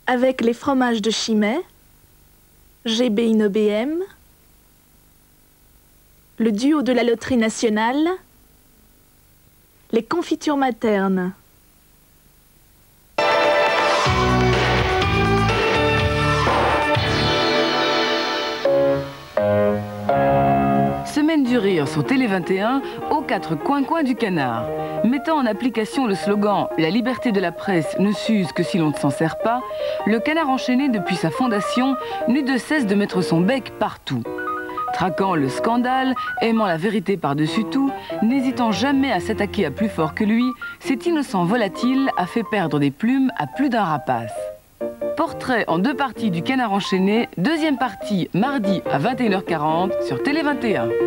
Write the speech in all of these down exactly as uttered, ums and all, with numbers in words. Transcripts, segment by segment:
avec les fromages de Chimay, G B I N O B M, le duo de la loterie nationale, les confitures maternes. Semaine du rire sur Télé vingt et un, aux quatre coins-coins du canard. Mettant en application le slogan « La liberté de la presse ne s'use que si l'on ne s'en sert pas », le canard enchaîné depuis sa fondation n'eut de cesse de mettre son bec partout. Traquant le scandale, aimant la vérité par-dessus tout, n'hésitant jamais à s'attaquer à plus fort que lui, cet innocent volatile a fait perdre des plumes à plus d'un rapace. Portrait en deux parties du canard enchaîné, deuxième partie mardi à vingt et une heures quarante sur Télé vingt et un.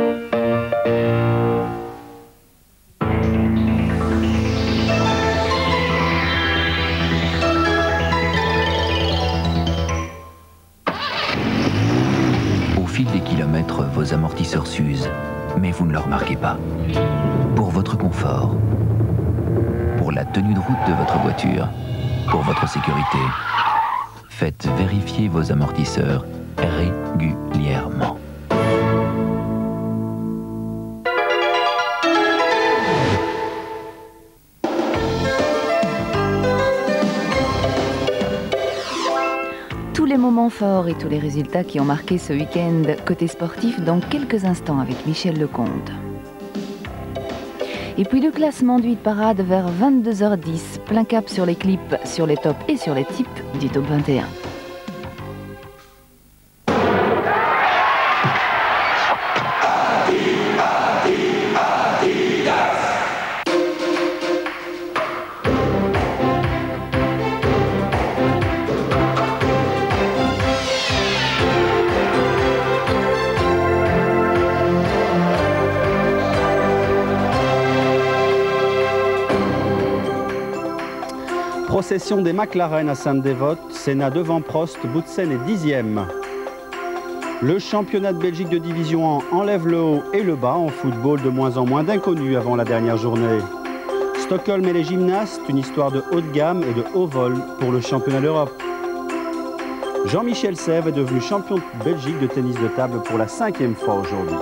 Au fil des kilomètres, vos amortisseurs s'usent, mais vous ne le remarquez pas. Pour votre confort, pour la tenue de route de votre voiture, pour votre sécurité, faites vérifier vos amortisseurs régulièrement. Tous les moments forts et tous les résultats qui ont marqué ce week-end côté sportif dans quelques instants avec Michel Lecomte. Et puis le classement du hit parade vers vingt-deux heures dix, plein cap sur les clips, sur les tops et sur les tips du top vingt et un. Procession des McLaren à Sainte-Dévote, Senna devant Prost, Boutsen est dixième. Le championnat de Belgique de division un enlève le haut et le bas en football, de moins en moins d'inconnus avant la dernière journée. Stockholm et les gymnastes, une histoire de haut de gamme et de haut vol pour le championnat d'Europe. Jean-Michel Sèvres est devenu champion de Belgique de tennis de table pour la cinquième fois aujourd'hui.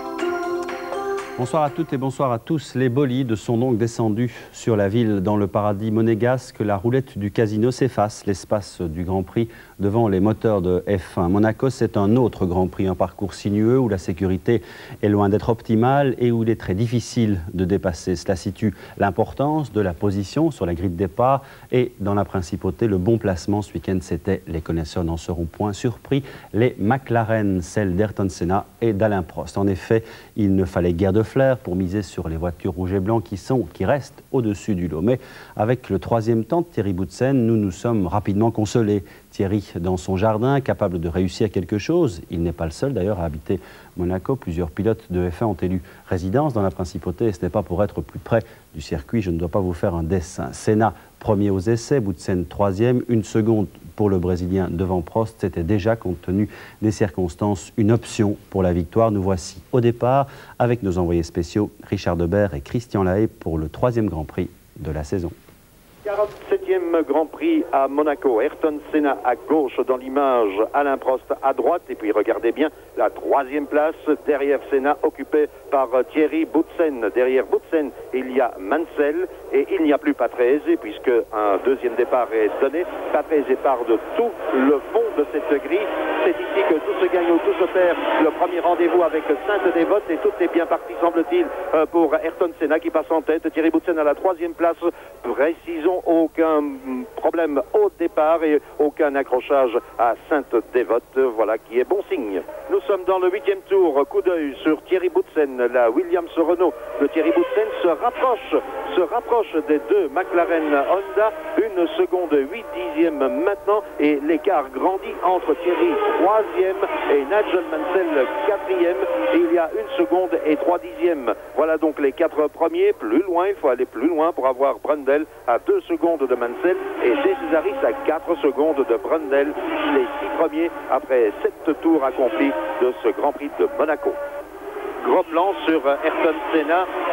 Bonsoir à toutes et bonsoir à tous. Les bolides sont donc descendus sur la ville dans le paradis monégasque. La roulette du casino s'efface, l'espace du Grand Prix devant les moteurs de F un. Monaco, c'est un autre Grand Prix, un parcours sinueux où la sécurité est loin d'être optimale et où il est très difficile de dépasser. Cela situe l'importance de la position sur la grille de départ et dans la principauté, le bon placement. Ce week-end, c'était, les connaisseurs n'en seront point surpris, les McLaren, celles d'Ayrton Senna et d'Alain Prost. En effet, il ne fallait guère de flair pour miser sur les voitures rouges et blancs qui sont, qui restent au-dessus du lot. Mais avec le troisième temps de Thierry Boutsen, nous nous sommes rapidement consolés. Thierry dans son jardin, capable de réussir quelque chose. Il n'est pas le seul d'ailleurs à habiter Monaco. Plusieurs pilotes de F un ont élu résidence dans la principauté et ce n'est pas pour être plus près du circuit. Je ne dois pas vous faire un dessin. Senna premier aux essais, Boutsen troisième, une seconde pour le Brésilien devant Prost. C'était déjà, compte tenu des circonstances, une option pour la victoire. Nous voici au départ avec nos envoyés spéciaux Richard Debert et Christian Lahaye pour le troisième Grand Prix de la saison. quarante-septième Grand Prix à Monaco. Ayrton Senna à gauche dans l'image, Alain Prost à droite. Et puis regardez bien la troisième place derrière Senna, occupée par Thierry Boutsen. Derrière Boutsen, il y a Mansell et il n'y a plus Patrese puisque un deuxième départ est donné. Patrese part de tout le fond de cette grille. C'est ici que tout se gagne ou tout se perd. Le premier rendez-vous avec Sainte-Dévote et tout est bien parti, semble-t-il, pour Ayrton Senna qui passe en tête. Thierry Boutsen à la troisième place. Précisons, aucun problème au départ et aucun accrochage à Sainte-Dévote. Voilà qui est bon signe. Nous sommes dans le huitième tour. Coup d'œil sur Thierry Boutsen. La Williams Renault de Thierry Boutsen se rapproche, se rapproche des deux McLaren Honda. Une seconde, huit dixièmes maintenant. Et l'écart grandit entre Thierry troisième et Nigel Mansell quatrième. Il y a une seconde et trois dixièmes. Voilà donc les quatre premiers. Plus loin, il faut aller plus loin pour avoir Brundle à deux secondes de Mansell et De Cesaris à quatre secondes de Brundle. Les six premiers après sept tours accomplis de ce Grand Prix de Monaco. Gros plan sur Ayrton Senna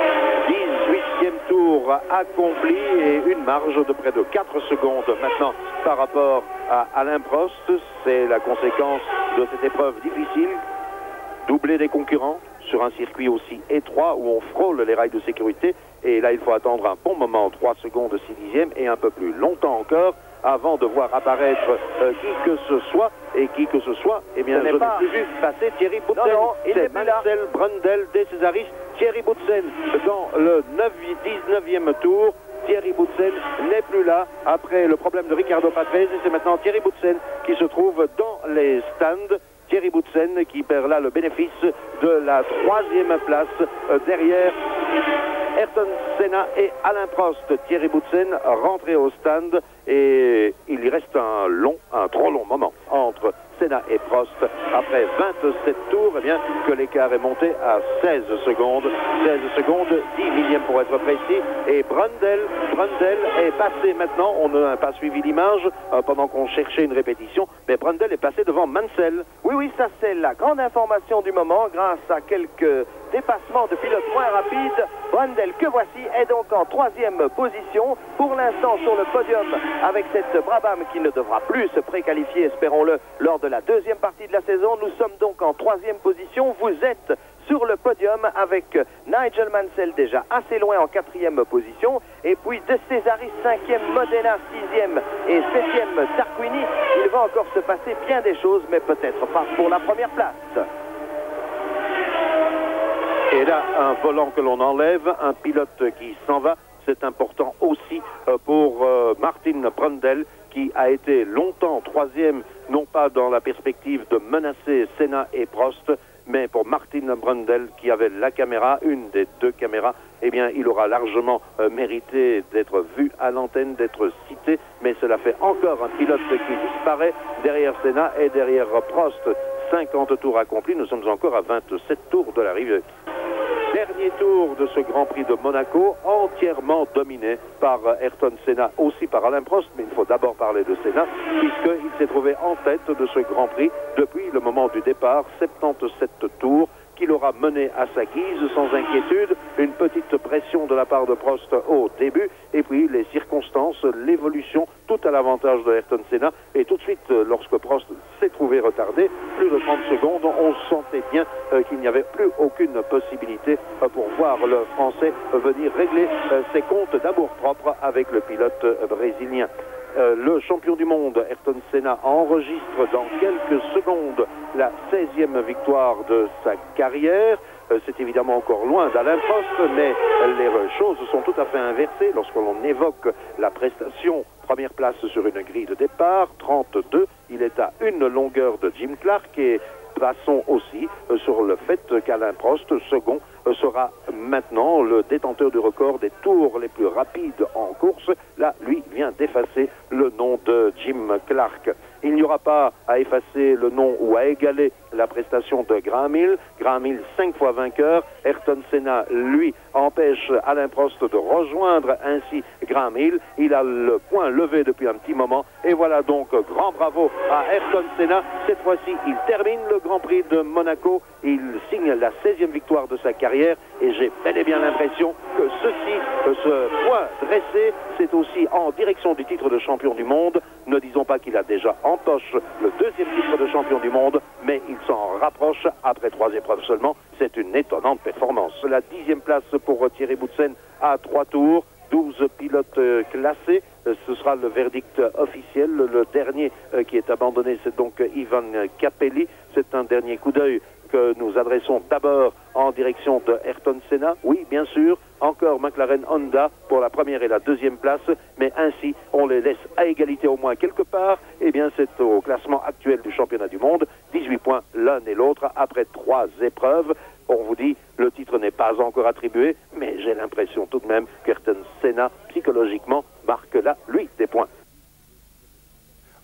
dix-huitième tour accompli et une marge de près de quatre secondes maintenant par rapport à Alain Prost. C'est la conséquence de cette épreuve difficile. Doubler des concurrents sur un circuit aussi étroit où on frôle les rails de sécurité. Et là, il faut attendre un bon moment, trois secondes, six dixièmes, et un peu plus longtemps encore, avant de voir apparaître euh, qui que ce soit. Et qui que ce soit, eh bien, je n'ai pas... plus vu passer Thierry Boutsen. C'est Marcel Brundle des Césaris. Thierry Boutsen dans le dix-neuvième tour. Thierry Boutsen n'est plus là après le problème de Ricardo Patrese. Et c'est maintenant Thierry Boutsen qui se trouve dans les stands. Thierry Boutsen qui perd là le bénéfice de la troisième place euh, derrière Ayrton Senna et Alain Prost. Thierry Boutsen rentré au stand et il y reste un long, un trop long moment entre Senna et Prost après vingt-sept tours, eh bien, que l'écart est monté à seize secondes. seize secondes, dix millièmes pour être précis. Et Brundle, Brundle est passé maintenant, on n'a pas suivi l'image euh, pendant qu'on cherchait une répétition, mais Brundle est passé devant Mansell. Oui, oui, ça c'est la grande information du moment, grâce à quelques dépassements de pilotes moins rapides. Brundle, que voici, est donc en troisième position, pour l'instant sur le podium, avec cette Brabham qui ne devra plus se préqualifier, espérons-le, lors de la deuxième partie de la saison. Nous sommes donc en troisième position. Vous êtes sur le podium avec Nigel Mansell déjà assez loin en quatrième position, et puis De Cesaris cinquième, Modena sixième et septième Tarquini. Il va encore se passer bien des choses, mais peut-être pas pour la première place. Et là, un volant que l'on enlève, un pilote qui s'en va. C'est important aussi pour Martin Brundle, qui a été longtemps troisième, non pas dans la perspective de menacer Senna et Prost, mais pour Martin Brundle, qui avait la caméra, une des deux caméras, eh bien, il aura largement euh, mérité d'être vu à l'antenne, d'être cité, mais cela fait encore un pilote qui disparaît derrière Senna et derrière Prost. cinquante tours accomplis, nous sommes encore à vingt-sept tours de l'arrivée. Dernier tour de ce Grand Prix de Monaco, entièrement dominé par Ayrton Senna, aussi par Alain Prost, mais il faut d'abord parler de Senna, puisqu'il s'est trouvé en tête de ce Grand Prix depuis le moment du départ, soixante-dix-sept tours, qu'il aura mené à sa guise, sans inquiétude, une petite pression de la part de Prost au début, et puis les circonstances, l'évolution, tout à l'avantage de Ayrton Senna, et tout de suite, lorsque Prost s'est trouvé retardé, plus de trente secondes, on sentait bien euh, qu'il n'y avait plus aucune possibilité euh, pour voir le Français euh, venir régler euh, ses comptes d'amour-propre avec le pilote euh, brésilien. Euh, le champion du monde, Ayrton Senna, enregistre dans quelques secondes la seizième victoire de sa carrière. Euh, c'est évidemment encore loin d'Alain Prost, mais les choses sont tout à fait inversées lorsque l'on évoque la prestation. Première place sur une grille de départ, trente-deux. Il est à une longueur de Jim Clark, et passons aussi euh, sur le fait qu'Alain Prost, second, euh, sera maintenant le détenteur du record des tours les plus rapides en course. Là, lui vient d'effacer le nom de Jim Clark. Il n'y aura pas à effacer le nom ou à égaler la prestation de Graham Hill. Graham Hill, cinq fois vainqueur. Ayrton Senna, lui, empêche Alain Prost de rejoindre ainsi Graham Hill. Il a le point levé depuis un petit moment. Et voilà donc, grand bravo à Ayrton Senna. Cette fois-ci, il termine le Grand Prix de Monaco. Il signe la seizième victoire de sa carrière. Et j'ai bel et bien l'impression que ceci, ce point dressé, c'est aussi en direction du titre de champion du monde. Ne disons pas qu'il a déjà en poche le deuxième titre de champion du monde, mais il s'en rapproche après trois épreuves seulement. C'est une étonnante performance. La dixième place pour Thierry Boutsen à trois tours, douze pilotes classés. Ce sera le verdict officiel. Le dernier qui est abandonné, c'est donc Ivan Capelli. C'est un dernier coup d'œil que nous adressons d'abord en direction de Ayrton Senna. Oui, bien sûr, encore McLaren Honda pour la première et la deuxième place, mais ainsi on les laisse à égalité au moins quelque part. Eh bien, c'est au classement actuel du championnat du monde, dix-huit points l'un et l'autre après trois épreuves. On vous dit, le titre n'est pas encore attribué, mais j'ai l'impression tout de même qu'Ayrton Senna, psychologiquement, marque là, lui, des points.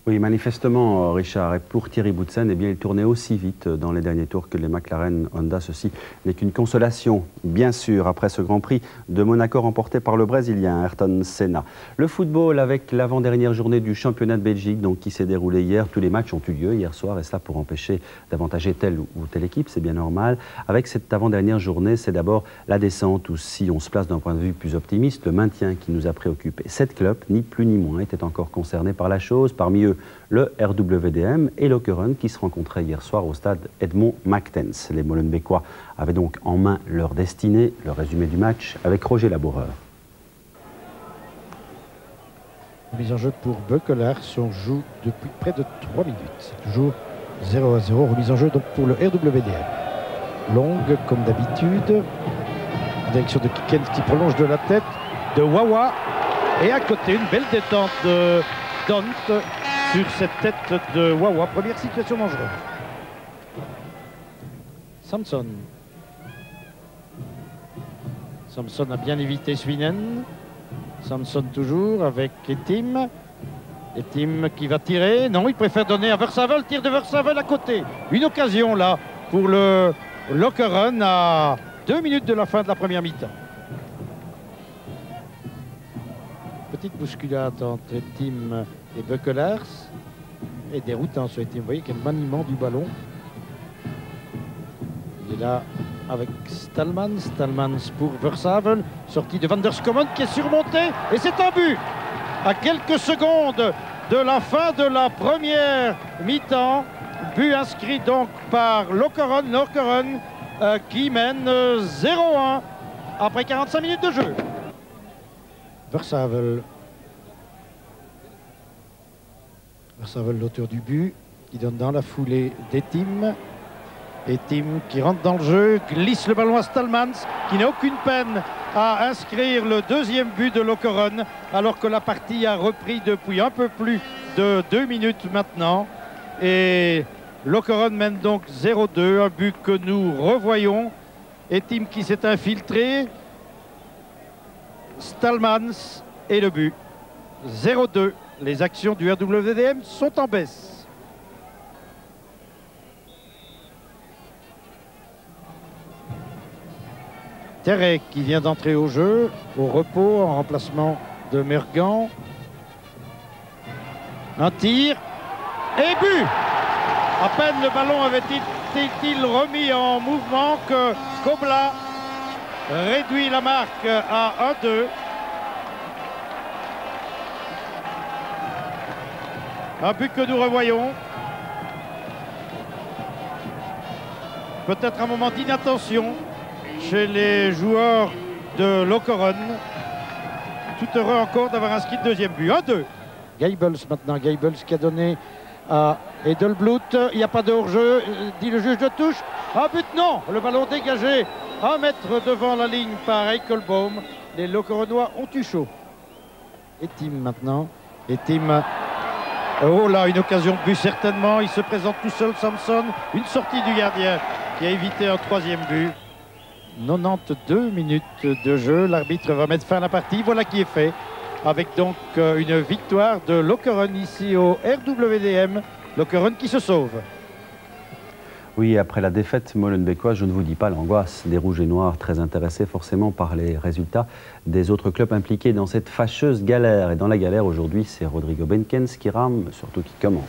Oui, manifestement, Richard, et pour Thierry Boutsen, eh bien, il tournait aussi vite dans les derniers tours que les McLaren Honda. Ceci n'est qu'une consolation, bien sûr, après ce Grand Prix de Monaco remporté par le Brésilien Ayrton Senna. Le football avec l'avant-dernière journée du championnat de Belgique, donc, qui s'est déroulé hier. Tous les matchs ont eu lieu hier soir, et cela pour empêcher d'avantager telle ou telle équipe, c'est bien normal. Avec cette avant-dernière journée, c'est d'abord la descente, ou si on se place d'un point de vue plus optimiste, le maintien qui nous a préoccupés. Sept clubs, ni plus ni moins, étaient encore concernés par la chose. Parmi eux, le R W D M et Lokeren qui se rencontraient hier soir au stade Edmond Mactens. Les Molenbeekois avaient donc en main leur destinée. Le résumé du match avec Roger Laboureur. Mise en jeu pour Beukelars, on joue depuis près de trois minutes. C'est toujours zéro à zéro. Remise en jeu donc pour le R W D M. Longue comme d'habitude. Direction de Kikens qui prolonge de la tête de Wawa. Et à côté, une belle détente de Dont sur cette tête de Wawa. Première situation dangereuse. Samson. Samson a bien évité Swinen. Samson toujours avec Etim. Etim qui va tirer. Non, il préfère donner à Versavel. Tire de Versavel à côté. Une occasion là pour le Lokeren à deux minutes de la fin de la première mi-temps. Petite bousculade entre Etim et Beukelars. Et déroutant sur Etim. Vous voyez quel maniement du ballon. Il est là avec Stallmans. Stallmans pour Versavel. Sortie de Van der Skommen qui est surmontée. Et c'est un but à quelques secondes de la fin de la première mi-temps. But inscrit donc par Lokeren. Lokeren euh, qui mène zéro à un après quarante-cinq minutes de jeu. Versavel. Versavel, l'auteur du but, qui donne dans la foulée d'Etim. Etim qui rentre dans le jeu, glisse le ballon à Stallmans, qui n'a aucune peine à inscrire le deuxième but de Lokeren, alors que la partie a repris depuis un peu plus de deux minutes maintenant. Et Lokeren mène donc zéro deux, un but que nous revoyons. Etim qui s'est infiltré. Stallmans et le but. zéro deux. Les actions du R W D M sont en baisse. Terek qui vient d'entrer au jeu, au repos, en remplacement de Mergan. Un tir et but. À peine le ballon avait-il remis en mouvement que Kobla réduit la marque à un deux. Un but que nous revoyons. Peut-être un moment d'inattention chez les joueurs de Lokeren. Tout heureux encore d'avoir inscrit le deuxième but. un deux. Gaibels maintenant. Gaibels qui a donné à Edelblut. Il n'y a pas de hors-jeu, dit le juge de touche. Un but, non. Le ballon dégagé un mètre devant la ligne par Eichelbaum. Les Lokerenois ont eu chaud. Etim maintenant. Etim. Oh là, une occasion de but certainement. Il se présente tout seul, Samson. Une sortie du gardien qui a évité un troisième but. quatre-vingt-douze minutes de jeu. L'arbitre va mettre fin à la partie. Voilà qui est fait. Avec donc une victoire de Lokeren ici au R W D M. Lokeren qui se sauve. Oui, après la défaite molenbeekoise, je ne vous dis pas l'angoisse des Rouges et Noirs, très intéressés forcément par les résultats des autres clubs impliqués dans cette fâcheuse galère. Et dans la galère aujourd'hui, c'est Rodrigo Benkens qui rame, surtout qui commande.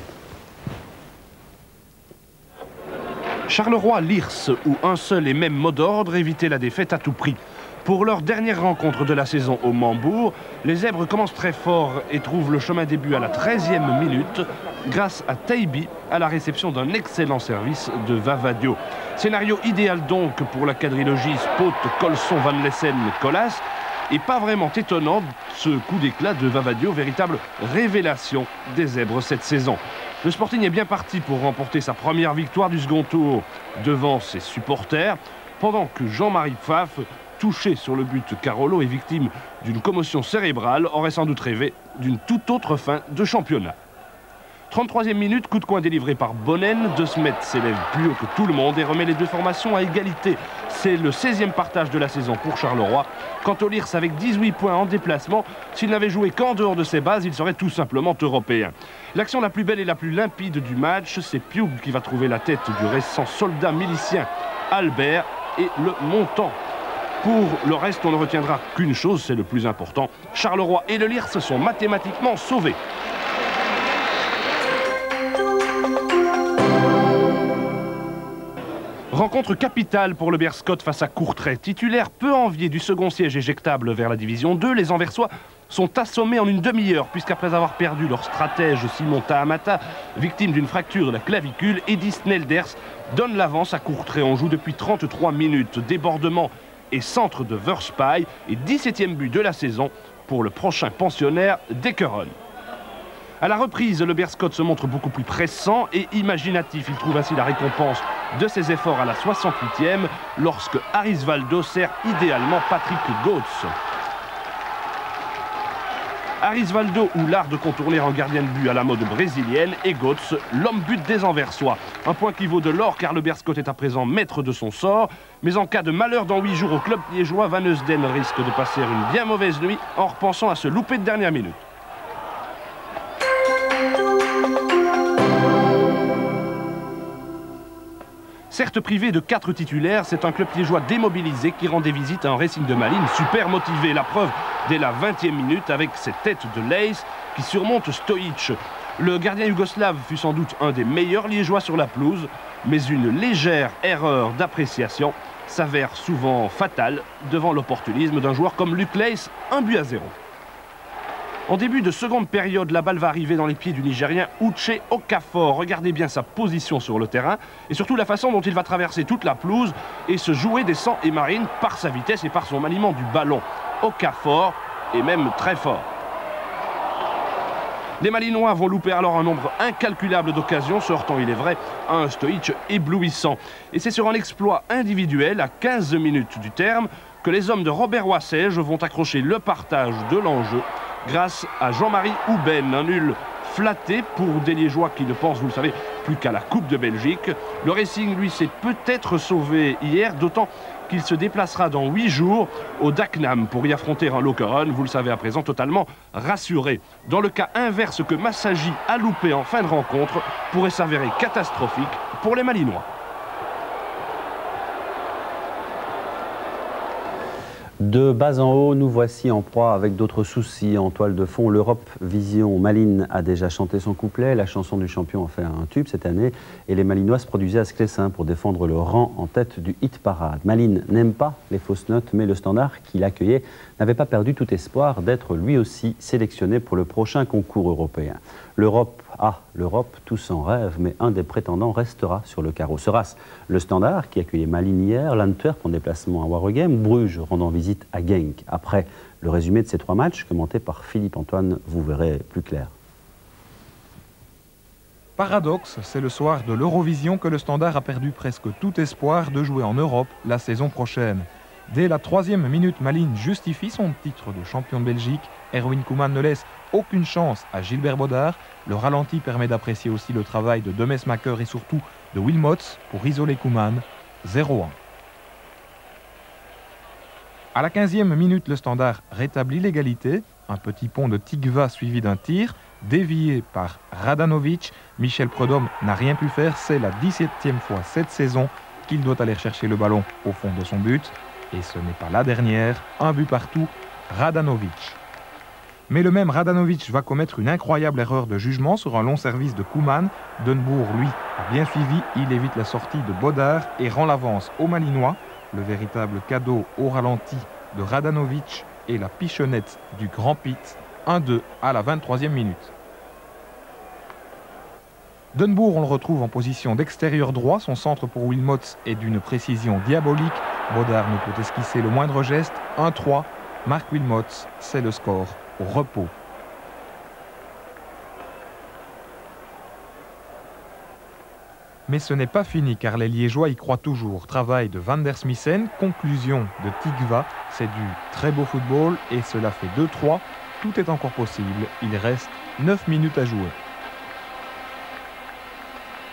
Charleroi-Lirs, où un seul et même mot d'ordre, éviter la défaite à tout prix. Pour leur dernière rencontre de la saison au Mambourg, les Zèbres commencent très fort et trouvent le chemin des buts à la treizième minute grâce à Taibi à la réception d'un excellent service de Vavadio. Scénario idéal donc pour la quadrilogie Spot, Colson, Van Lessen, Colas, et pas vraiment étonnant ce coup d'éclat de Vavadio, véritable révélation des Zèbres cette saison. Le Sporting est bien parti pour remporter sa première victoire du second tour devant ses supporters, pendant que Jean-Marie Pfaff, touché sur le but Carolo et victime d'une commotion cérébrale, aurait sans doute rêvé d'une toute autre fin de championnat. trente-troisième minute, coup de coin délivré par Bonnen. De Smet s'élève plus haut que tout le monde et remet les deux formations à égalité. C'est le seizième partage de la saison pour Charleroi. Quant au Lierse, avec dix-huit points en déplacement, s'il n'avait joué qu'en dehors de ses bases, il serait tout simplement européen. L'action la plus belle et la plus limpide du match, c'est Pioub qui va trouver la tête du récent soldat milicien Albert et le montant. Pour le reste, on ne retiendra qu'une chose, c'est le plus important. Charleroi et le Lierse sont mathématiquement sauvés. Rencontre capitale pour le Beerscot face à Courtrai. Titulaire peu envié du second siège éjectable vers la division deux, les Anversois sont assommés en une demi-heure, puisqu'après avoir perdu leur stratège Simon Tahamata, victime d'une fracture de la clavicule, Eddy Snelders donne l'avance à Courtrai. On joue depuis trente-trois minutes. Débordement et centre de Verspay et dix-septième but de la saison pour le prochain pensionnaire d'Ekeren. À la reprise, le Beerscot se montre beaucoup plus pressant et imaginatif. Il trouve ainsi la récompense de ses efforts à la soixante-huitième lorsque Arisvaldo sert idéalement Patrick Goetz. Arisvaldo ou l'art de contourner un gardien de but à la mode brésilienne et Goetz, l'homme but des Anversois. Un point qui vaut de l'or car le Beerscot est à présent maître de son sort. Mais en cas de malheur dans huit jours au club liégeois, Van Heusden risque de passer une bien mauvaise nuit en repensant à se louper de dernière minute. Certes privé de quatre titulaires, c'est un club liégeois démobilisé qui rendait visite à un Racing de Malines super motivé. La preuve dès la vingtième minute avec cette tête de Leys qui surmonte Stojic. Le gardien yougoslave fut sans doute un des meilleurs liégeois sur la pelouse, mais une légère erreur d'appréciation s'avère souvent fatale devant l'opportunisme d'un joueur comme Luc Leys, un but à zéro. En début de seconde période, la balle va arriver dans les pieds du Nigérien Uche Okafor. Regardez bien sa position sur le terrain et surtout la façon dont il va traverser toute la pelouse et se jouer des sangs et marines par sa vitesse et par son maniement du ballon. Okafor est même très fort. Les Malinois vont louper alors un nombre incalculable d'occasions, se heurtant, il est vrai, à un Stojic éblouissant. Et c'est sur un exploit individuel, à quinze minutes du terme, que les hommes de Robert Wassège vont accrocher le partage de l'enjeu grâce à Jean-Marie Houben, un nul flatté pour des Liégeois qui ne pensent, vous le savez, plus qu'à la Coupe de Belgique. Le Racing, lui, s'est peut-être sauvé hier, d'autant qu'il se déplacera dans huit jours au Dagenham pour y affronter un Lokeren, vous le savez à présent, totalement rassuré. Dans le cas inverse que Massagi a loupé en fin de rencontre, pourrait s'avérer catastrophique pour les Malinois. De bas en haut, nous voici en proie avec d'autres soucis. En toile de fond, l'Europe Vision Malines a déjà chanté son couplet. La chanson du champion a fait un tube cette année. Et les Malinois se produisaient à Sclessin pour défendre le rang en tête du hit parade. Malines n'aime pas les fausses notes, mais le Standard qui l'accueillait n'avait pas perdu tout espoir d'être lui aussi sélectionné pour le prochain concours européen. L'Europe, ah, l'Europe, tous en rêvent, mais un des prétendants restera sur le carreau. Sera-ce le Standard qui accueillait Malines hier, l'Antwerp en déplacement à Waregem, Bruges rendant visite à Genk. Après le résumé de ces trois matchs, commenté par Philippe Antoine, vous verrez plus clair. Paradoxe, c'est le soir de l'Eurovision que le Standard a perdu presque tout espoir de jouer en Europe la saison prochaine. Dès la troisième minute, Malines justifie son titre de champion de Belgique. Erwin Koeman ne laisse aucune chance à Gilbert Bodard. Le ralenti permet d'apprécier aussi le travail de Demesmaeker et surtout de Wilmots pour isoler Koeman. zéro un. À la quinzième minute, le Standard rétablit l'égalité. Un petit pont de Tigva suivi d'un tir, dévié par Radanovic. Michel Prudhomme n'a rien pu faire. C'est la dix-septième fois cette saison qu'il doit aller chercher le ballon au fond de son but. Et ce n'est pas la dernière, un but partout, Radanovic. Mais le même Radanovic va commettre une incroyable erreur de jugement sur un long service de Koeman. Denbourg, lui, a bien suivi, il évite la sortie de Bodard et rend l'avance aux Malinois. Le véritable cadeau au ralenti de Radanovic et la pichonnette du Grand Pitt, un deux à la vingt-troisième minute. Denbourg, on le retrouve en position d'extérieur droit. Son centre pour Wilmots est d'une précision diabolique. Bodard ne peut esquisser le moindre geste. un trois. Marc Wilmots, c'est le score au repos. Mais ce n'est pas fini car les Liégeois y croient toujours. Travail de Van der Smissen, conclusion de Tigva. C'est du très beau football et cela fait deux trois. Tout est encore possible. Il reste neuf minutes à jouer.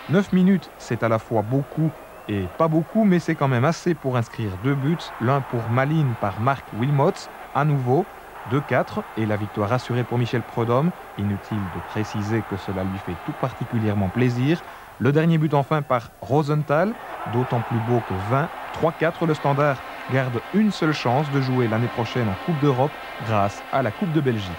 neuf minutes, c'est à la fois beaucoup et pas beaucoup, mais c'est quand même assez pour inscrire deux buts. L'un pour Malines par Marc Wilmots, à nouveau, deux quatre, et la victoire assurée pour Michel Prudhomme. Inutile de préciser que cela lui fait tout particulièrement plaisir. Le dernier but enfin par Rosenthal, d'autant plus beau que vingt, trois quatre, le Standard garde une seule chance de jouer l'année prochaine en Coupe d'Europe grâce à la Coupe de Belgique.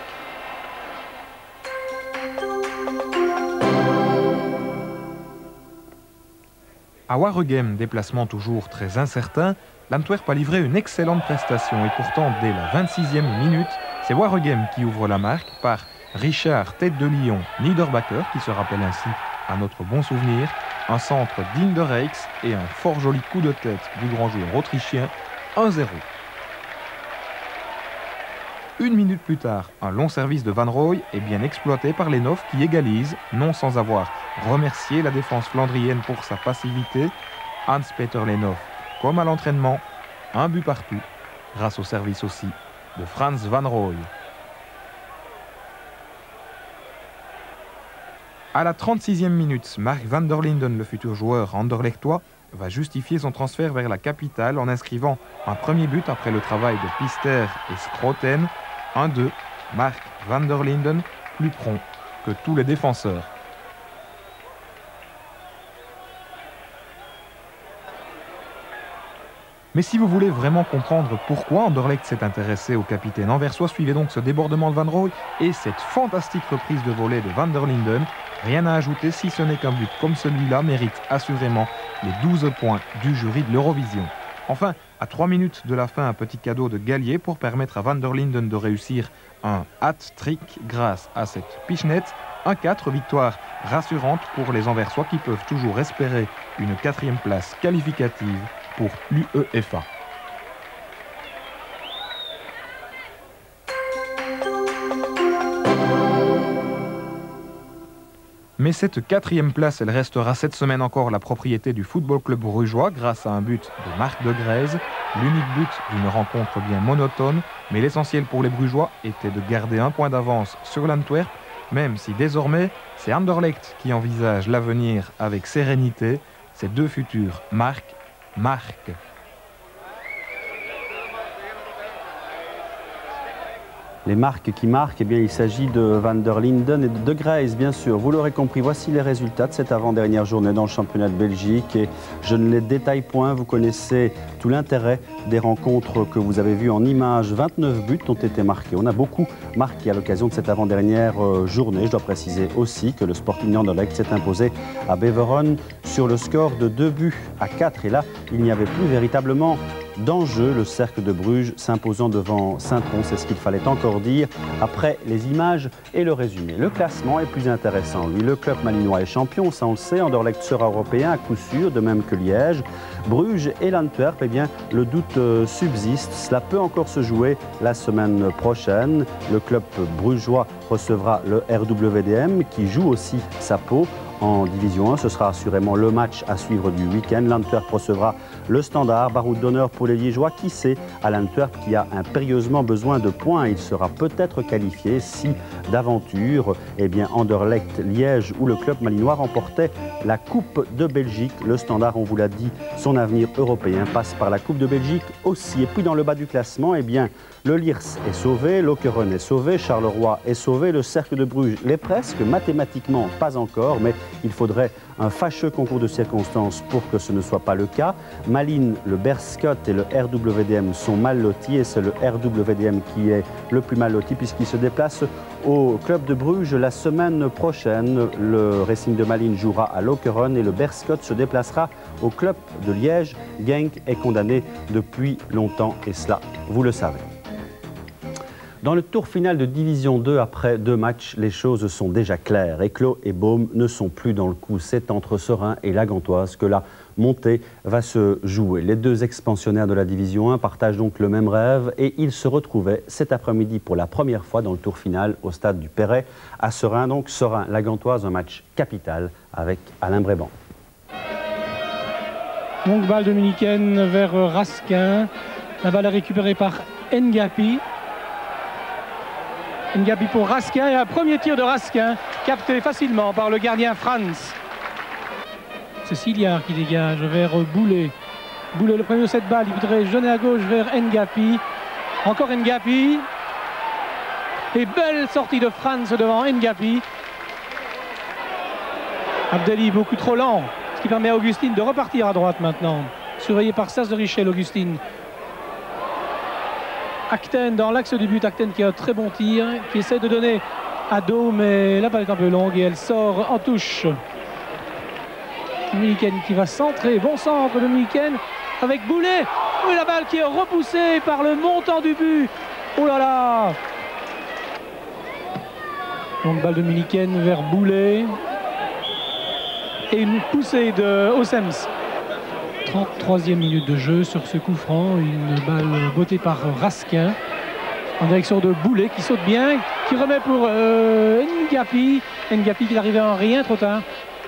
À Waregem, déplacement toujours très incertain, l'Antwerp a livré une excellente prestation et pourtant dès la vingt-sixième minute, c'est Waregem qui ouvre la marque par Richard Tête de Lion Niederbacker, qui se rappelle ainsi à notre bon souvenir, un centre digne de Rijks et un fort joli coup de tête du grand joueur autrichien, un zéro. Une minute plus tard, un long service de Van Rooij est bien exploité par les Neufs qui égalisent, non sans avoir remercié la défense flandrienne pour sa passivité. Hans-Peter Lenhoff, comme à l'entraînement, un but partout, grâce au service aussi de Frans Van Rooij. À la trente-sixième minute, Mark van der Linden, le futur joueur anderlechtois, va justifier son transfert vers la capitale en inscrivant un premier but après le travail de Pister et Scroten. un deux, Mark van der Linden, plus prompt que tous les défenseurs. Mais si vous voulez vraiment comprendre pourquoi Anderlecht s'est intéressé au capitaine anversois, suivez donc ce débordement de Van Rooij et cette fantastique reprise de volée de van der Linden. Rien à ajouter, si ce n'est qu'un but comme celui-là mérite assurément les douze points du jury de l'Eurovision. Enfin, à trois minutes de la fin, un petit cadeau de Gallier pour permettre à van der Linden de réussir un hat-trick grâce à cette pichenette. un quatre, victoire rassurante pour les Anversois qui peuvent toujours espérer une quatrième place qualificative pour l'UEFA. Mais cette quatrième place, elle restera cette semaine encore la propriété du Football Club brugeois grâce à un but de Marc de Grèze, l'unique but d'une rencontre bien monotone, mais l'essentiel pour les Brugeois était de garder un point d'avance sur l'Antwerp, même si désormais c'est Anderlecht qui envisage l'avenir avec sérénité. Ces deux futurs marquent, marquent. Les marques qui marquent, eh bien, il s'agit de Van der Linden et de De Greyse, bien sûr. Vous l'aurez compris, voici les résultats de cette avant-dernière journée dans le championnat de Belgique. Et je ne les détaille point, vous connaissez tout l'intérêt des rencontres que vous avez vues en images. vingt-neuf buts ont été marqués. On a beaucoup marqué à l'occasion de cette avant-dernière journée. Je dois préciser aussi que le Sporting Anderlecht s'est imposé à Beveren sur le score de deux buts à quatre. Et là, il n'y avait plus véritablement d'enjeu, le Cercle de Bruges s'imposant devant Saint-Tron, c'est ce qu'il fallait encore dire après les images et le résumé. Le classement est plus intéressant, lui. Le club malinois est champion, ça on le sait. Anderlecht sera européen à coup sûr, de même que Liège. Bruges et l'Antwerp, eh bien, le doute euh, subsiste. Cela peut encore se jouer la semaine prochaine. Le club brugeois recevra le R W D M qui joue aussi sa peau en Division un. Ce sera assurément le match à suivre du week-end. L'Antwerp recevra le Standard, baroud d'honneur pour les Liégeois. Qui sait, à l'Antwerp qui a impérieusement besoin de points. Il sera peut-être qualifié si d'aventure, eh bien, Anderlecht, Liège ou le club malinois remportait la Coupe de Belgique. Le Standard, on vous l'a dit, son avenir européen passe par la Coupe de Belgique aussi. Et puis dans le bas du classement, eh bien, le Liers est sauvé, Lokeren est sauvé, Charleroi est sauvé, le Cercle de Bruges l'est presque, mathématiquement pas encore, mais il faudrait un fâcheux concours de circonstances pour que ce ne soit pas le cas. Malines, le Beerschot et le R W D M sont mal lotis et c'est le R W D M qui est le plus mal loti puisqu'il se déplace au club de Bruges la semaine prochaine. Le Racing de Malines jouera à Lokeren et le Beerschot se déplacera au club de Liège. Genk est condamné depuis longtemps et cela, vous le savez. Dans le tour final de Division deux, après deux matchs, les choses sont déjà claires. Éclos et Baume ne sont plus dans le coup. C'est entre Serein et la Gantoise que la montée va se jouer. Les deux expansionnaires de la Division un partagent donc le même rêve et ils se retrouvaient cet après-midi pour la première fois dans le tour final au stade du Perret à Serein. Donc Serein, la Gantoise, un match capital avec Alain Bréban. Donc balle dominicaine vers Raskin. La balle est récupérée par Ngapi. Ngapi pour Raskin et un premier tir de Raskin capté facilement par le gardien Franz. C'est Siliar qui dégage vers Boulet. Boulet, le premier de cette balle, il voudrait jeter à gauche vers Ngapi. Encore Ngapi. Et belle sortie de Franz devant Ngapi. Abdelli beaucoup trop lent, ce qui permet à Augustine de repartir à droite maintenant. Surveillé par Sas de Richel, Augustine. Acten dans l'axe du but, Acten qui a un très bon tir, qui essaie de donner à dos, mais la balle est un peu longue et elle sort en touche. Milliken qui va centrer, bon centre de Milliken avec Boulet. Oui, la balle qui est repoussée par le montant du but. Oh là là! Donc balle de Milliken vers Boulet. Et une poussée de Ossems. trente-troisième minute de jeu sur ce coup franc. Une balle bottée par Raskin en direction de Boulet qui saute bien, qui remet pour euh, Ngapi. Ngapi qui n'arrivait en rien trop tard.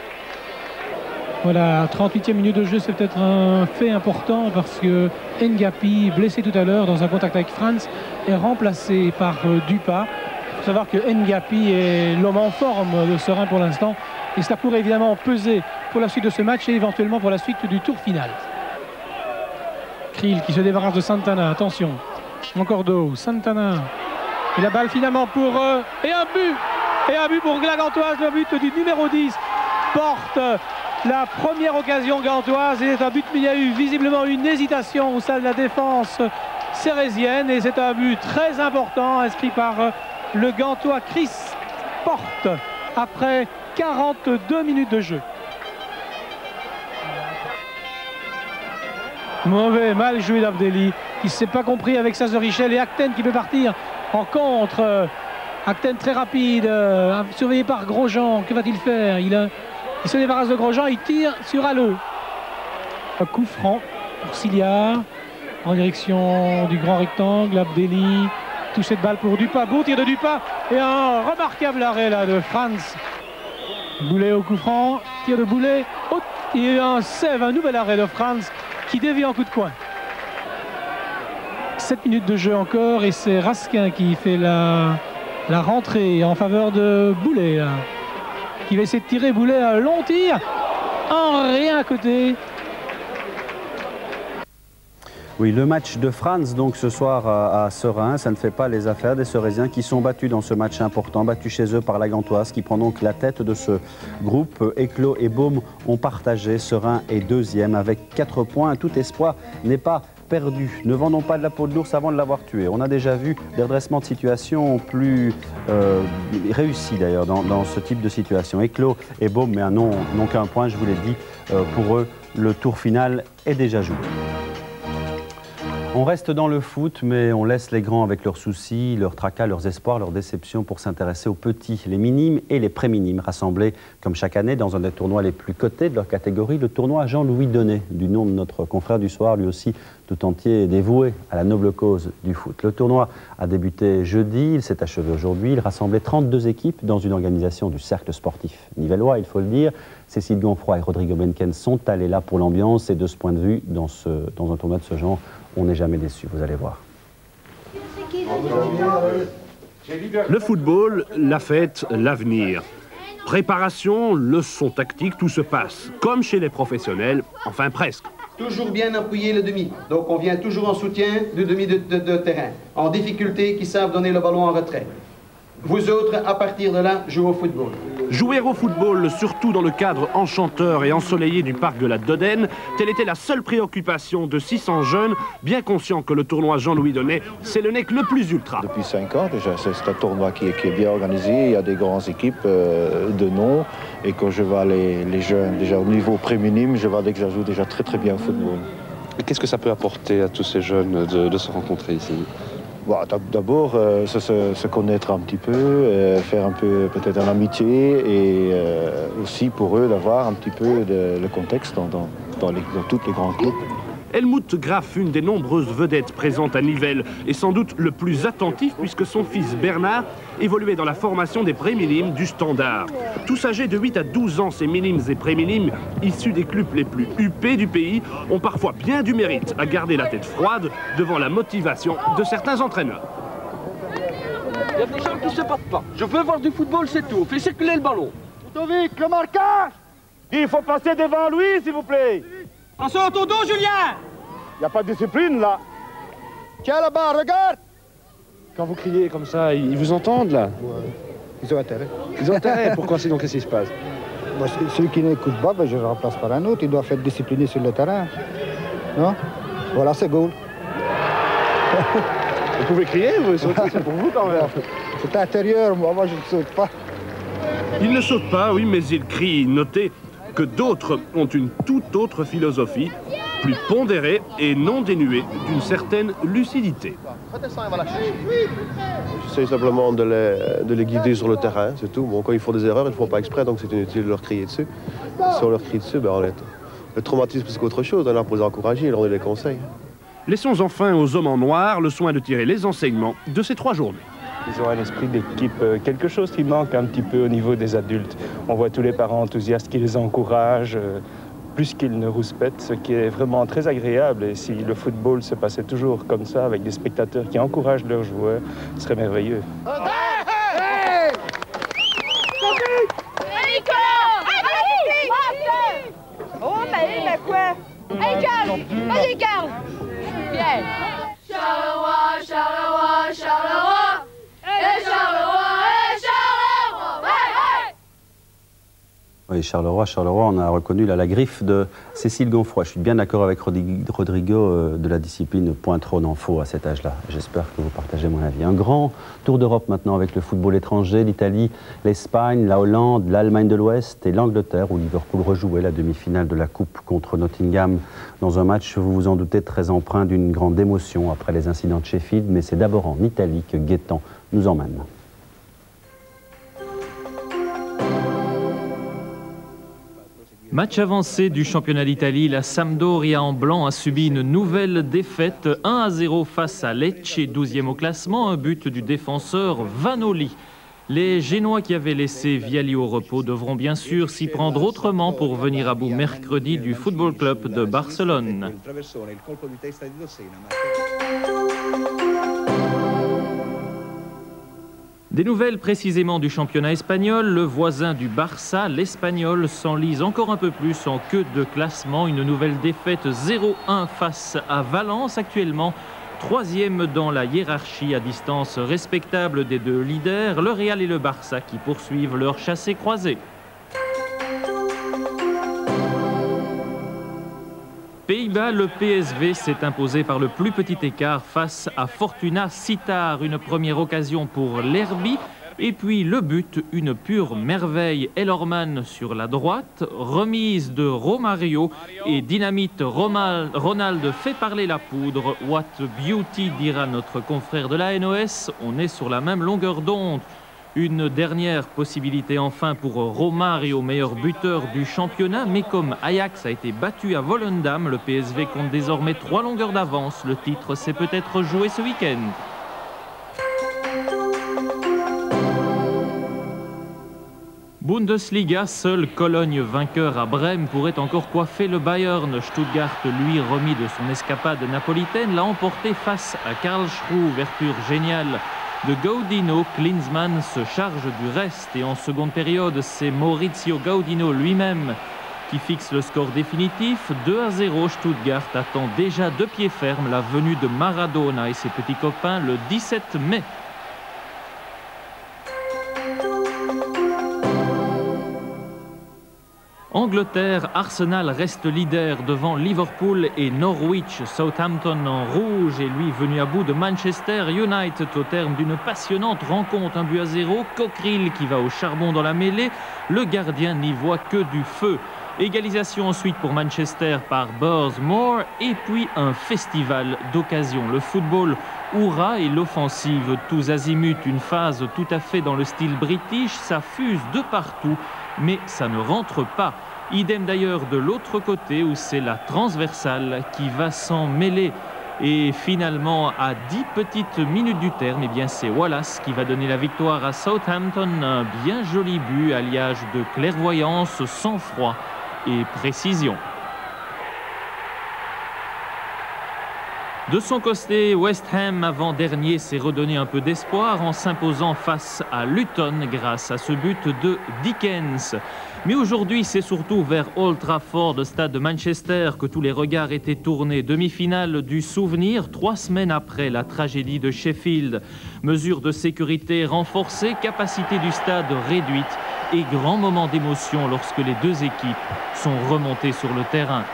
Voilà, trente-huitième minute de jeu, c'est peut-être un fait important parce que Ngapi, blessé tout à l'heure dans un contact avec Franz, est remplacé par euh, Dupas. Il faut savoir que Ngapi est l'homme en forme de Serein pour l'instant. Et cela pourrait évidemment peser pour la suite de ce match et éventuellement pour la suite du tour final. Kriel qui se débarrasse de Santana, attention. Encore d'eau, Santana. Et la balle finalement pour... Euh, et un but Et un but pour la Gantoise, le but du numéro dix. Porte la première occasion gantoise. Et c'est un but, mais il y a eu visiblement une hésitation au sein de la défense cérésienne. Et c'est un but très important inscrit par euh, le Gantois Chris Porte après quarante-deux minutes de jeu. Mauvais, mal joué d'Abdelli, qui ne s'est pas compris avec Sas de Richel et Acten qui peut partir en contre. Acten très rapide, euh, surveillé par Grosjean. Que va-t-il faire? il, a, il se débarrasse de Grosjean, il tire sur Halleux. Un coup franc pour Siliar en direction du grand rectangle. Abdelli, touché de balle pour Dupas, beau tir de Dupas et un remarquable arrêt là de Franz. Boulet au coup franc, tir de Boulet, oh, et un save, un nouvel arrêt de Franz qui dévie en coup de coin. sept minutes de jeu encore et c'est Raskin qui fait la, la rentrée en faveur de Boulet là, qui va essayer de tirer. Boulet, un long tir en rien à côté. Oui, le match de Franz, donc ce soir à, à Serein, ça ne fait pas les affaires des Serésiens qui sont battus dans ce match important, battus chez eux par la Gantoise, qui prend donc la tête de ce groupe. Éclos et Baume ont partagé, Serein est deuxième avec quatre points. Tout espoir n'est pas perdu. Ne vendons pas de la peau de l'ours avant de l'avoir tué. On a déjà vu des redressements de situation plus euh, réussis d'ailleurs dans, dans ce type de situation. Éclos et Baume, mais n'ont qu'un point, je vous l'ai dit, euh, pour eux, le tour final est déjà joué. On reste dans le foot, mais on laisse les grands avec leurs soucis, leurs tracas, leurs espoirs, leurs déceptions pour s'intéresser aux petits, les minimes et les pré-minimes, rassemblés comme chaque année dans un des tournois les plus cotés de leur catégorie, le tournoi Jean-Louis Donnet, du nom de notre confrère du soir, lui aussi tout entier dévoué à la noble cause du foot. Le tournoi a débuté jeudi, il s'est achevé aujourd'hui, il rassemblait trente-deux équipes dans une organisation du cercle sportif nivellois, il faut le dire. Cécile Gonfroy et Rodrigo Benken sont allés là pour l'ambiance et de ce point de vue, dans, ce, dans un tournoi de ce genre, on n'est jamais déçu, vous allez voir. Le football, la fête, l'avenir. Préparation, leçons tactiques, tout se passe. Comme chez les professionnels, enfin presque. Toujours bien appuyer le demi. Donc on vient toujours en soutien du demi de, de, de terrain. En difficulté, qui savent donner le ballon en retrait. Vous autres, à partir de là, jouez au football. Jouer au football, surtout dans le cadre enchanteur et ensoleillé du parc de la Dodène, telle était la seule préoccupation de six cents jeunes, bien conscients que le tournoi Jean-Louis Donnet, c'est le N E C le plus ultra. Depuis cinq ans déjà, c'est un tournoi qui est, qui est bien organisé, il y a des grandes équipes euh, de nom, et quand je vois les, les jeunes déjà au niveau pré-minime, je vois que ça joue déjà très très bien au football. Qu'est-ce que ça peut apporter à tous ces jeunes de, de se rencontrer ici ? Bon, d'abord, euh, se, se, se connaître un petit peu, euh, faire un peu peut-être une amitié et euh, aussi pour eux d'avoir un petit peu de, le contexte dans, dans, dans, les, dans toutes les grands clubs. Helmut Graf, une des nombreuses vedettes présentes à Nivelles, est sans doute le plus attentif puisque son fils Bernard évoluait dans la formation des pré-minimes du Standard. Tous âgés de huit à douze ans, ces minimes et pré-minimes, issus des clubs les plus huppés du pays, ont parfois bien du mérite à garder la tête froide devant la motivation de certains entraîneurs. Il y a des gens qui ne se battent pas. Je veux voir du football, c'est tout. Fais circuler le ballon. Ludovic, le marquage. Il faut passer devant lui, s'il vous plaît. Attention à ton dos, Julien. Il n'y a pas de discipline, là. Tiens, là-bas, regarde. Quand vous criez comme ça, ils vous entendent, là? Ouais. Ils ont intérêt. Ils ont intérêt. Pourquoi? Sinon, qu'est-ce qui se passe? Bah, celui qui n'écoute pas, ben, je le remplace par un autre. Il doit être discipliné sur le terrain. Non? Voilà, c'est goal. Vous pouvez crier, vous sautez, c'est pour vous quand même. C'est intérieur, moi, moi je ne saute pas. Il ne saute pas, oui, mais il crie. Notez que d'autres ont une toute autre philosophie, plus pondérée et non dénuée d'une certaine lucidité. J'essaie simplement de les, de les guider sur le terrain, c'est tout. Bon, quand ils font des erreurs, ils ne font pas exprès, donc c'est inutile de leur crier dessus. Si on leur crie dessus, ben on est... le traumatisme c'est qu'autre chose, on est là pour les encourager et leur donner des conseils. Laissons enfin aux hommes en noir le soin de tirer les enseignements de ces trois journées. Ils ont un esprit d'équipe, quelque chose qui manque un petit peu au niveau des adultes. On voit tous les parents enthousiastes qui les encouragent, plus qu'ils ne rouspètent, ce qui est vraiment très agréable. Et si le football se passait toujours comme ça, avec des spectateurs qui encouragent leurs joueurs, ce serait merveilleux. Oh, mais, mais quoi? Hey, Carl! Vas-y, Carl! Bien! Charleroi, Charleroi, Charleroi! Et Charleroi, et Charleroi! Ouais, ouais! Oui, Charleroi, Charleroi, on a reconnu là, la griffe de Cécile Gonfroy. Je suis bien d'accord avec Rodrigo euh, de la discipline point trop n'en faut à cet âge-là. J'espère que vous partagez mon avis. Un grand tour d'Europe maintenant avec le football étranger, l'Italie, l'Espagne, la Hollande, l'Allemagne de l'Ouest et l'Angleterre où Liverpool rejouait la demi-finale de la Coupe contre Nottingham dans un match, vous vous en doutez, très empreint d'une grande émotion après les incidents de Sheffield. Mais c'est d'abord en Italie que Gaëtan nous emmène. Match avancé du championnat d'Italie, la Sampdoria en blanc a subi une nouvelle défaite un à zéro face à Lecce, douzième au classement, un but du défenseur Vanoli. Les Génois qui avaient laissé Viali au repos devront bien sûr s'y prendre autrement pour venir à bout mercredi du Football Club de Barcelone. Des nouvelles précisément du championnat espagnol, le voisin du Barça, l'Espagnol, s'enlise encore un peu plus en queue de classement. Une nouvelle défaite zéro un face à Valence, actuellement troisième dans la hiérarchie à distance respectable des deux leaders, le Real et le Barça qui poursuivent leur chassé-croisé. Pays-Bas, le P S V s'est imposé par le plus petit écart face à Fortuna Sittard. Une première occasion pour l'Herbi. Et puis le but, une pure merveille. Elorman sur la droite, remise de Romario et dynamite Romal, Ronald fait parler la poudre. What beauty, dira notre confrère de la N O S. On est sur la même longueur d'onde. Une dernière possibilité enfin pour Romario, meilleur buteur du championnat. Mais comme Ajax a été battu à Volendam, le P S V compte désormais trois longueurs d'avance. Le titre s'est peut-être joué ce week-end. Bundesliga, seul Cologne vainqueur à Brême pourrait encore coiffer le Bayern. Stuttgart, lui, remis de son escapade napolitaine, l'a emporté face à Karlsruhe. Ouverture géniale de Gaudino, Klinsmann se charge du reste. Et en seconde période, c'est Maurizio Gaudino lui-même qui fixe le score définitif. deux à zéro, Stuttgart attend déjà de pied ferme la venue de Maradona et ses petits copains le dix-sept mai. Angleterre, Arsenal reste leader devant Liverpool et Norwich. Southampton en rouge est lui venu à bout de Manchester United au terme d'une passionnante rencontre. Un but à zéro, Cockerill qui va au charbon dans la mêlée. Le gardien n'y voit que du feu. Égalisation ensuite pour Manchester par Bursmore et puis un festival d'occasions. Le football hurrah et l'offensive tous azimuts, une phase tout à fait dans le style british, ça fuse de partout mais ça ne rentre pas. Idem d'ailleurs de l'autre côté où c'est la transversale qui va s'en mêler. Et finalement, à dix petites minutes du terme, eh bien c'est Wallace qui va donner la victoire à Southampton. Un bien joli but, alliage de clairvoyance, sang-froid et précision. De son côté, West Ham, avant-dernier, s'est redonné un peu d'espoir en s'imposant face à Luton grâce à ce but de Dickens. Mais aujourd'hui, c'est surtout vers Old Trafford, stade de Manchester, que tous les regards étaient tournés. Demi-finale du souvenir, trois semaines après la tragédie de Sheffield. Mesures de sécurité renforcées, capacité du stade réduite et grand moment d'émotion lorsque les deux équipes sont remontées sur le terrain.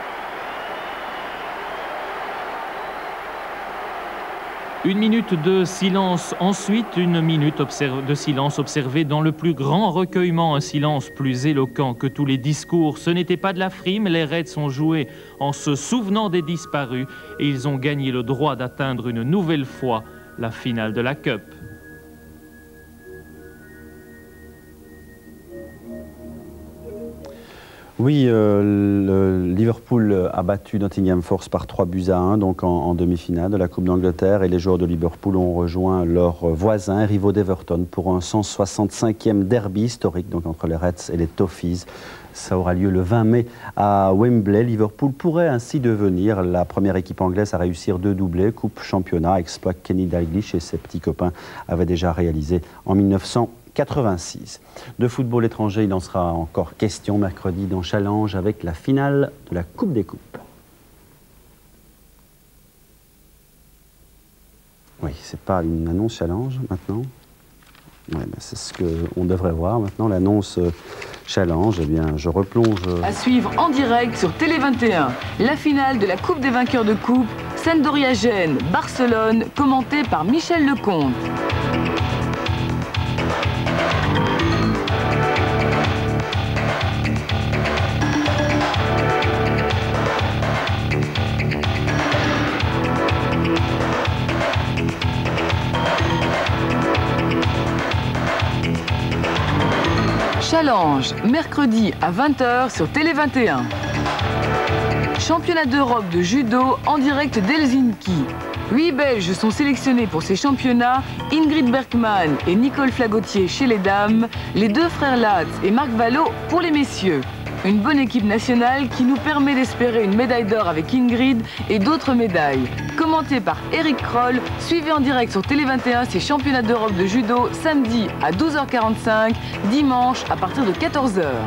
Une minute de silence ensuite, une minute de silence observée dans le plus grand recueillement, un silence plus éloquent que tous les discours. Ce n'était pas de la frime, les Reds ont joué en se souvenant des disparus et ils ont gagné le droit d'atteindre une nouvelle fois la finale de la Cup. Oui, euh, le Liverpool a battu Nottingham Forest par trois buts à un, donc en, en demi-finale de la Coupe d'Angleterre. Et les joueurs de Liverpool ont rejoint leurs voisins, rivaux d'Everton, pour un cent soixante-cinquième derby historique donc entre les Reds et les Toffees. Ça aura lieu le vingt mai à Wembley. Liverpool pourrait ainsi devenir la première équipe anglaise à réussir deux doublés, Coupe Championnat, exploit que Kenny Dalglish et ses petits copains avaient déjà réalisé en mille neuf cent quatre-vingt-six. De football étranger, il en sera encore question mercredi dans Challenge avec la finale de la Coupe des Coupes. Oui, c'est pas une annonce Challenge maintenant. Ouais, ben c'est ce qu'on devrait voir maintenant, l'annonce Challenge. Eh bien, je replonge. À suivre en direct sur Télé vingt et un, la finale de la Coupe des vainqueurs de coupe, Sampdoria-Gênes, Barcelone, commentée par Michel Lecomte. Challenge, mercredi à vingt heures sur Télé vingt et un. Championnat d'Europe de judo en direct d'Helsinki. Huit Belges sont sélectionnés pour ces championnats, Ingrid Bergman et Nicole Flagotier chez les dames, les deux frères Latz et Marc Vallot pour les messieurs. Une bonne équipe nationale qui nous permet d'espérer une médaille d'or avec Ingrid et d'autres médailles. Commenté par Eric Kroll, suivez en direct sur Télé vingt et un ces championnats d'Europe de judo samedi à douze heures quarante-cinq, dimanche à partir de quatorze heures.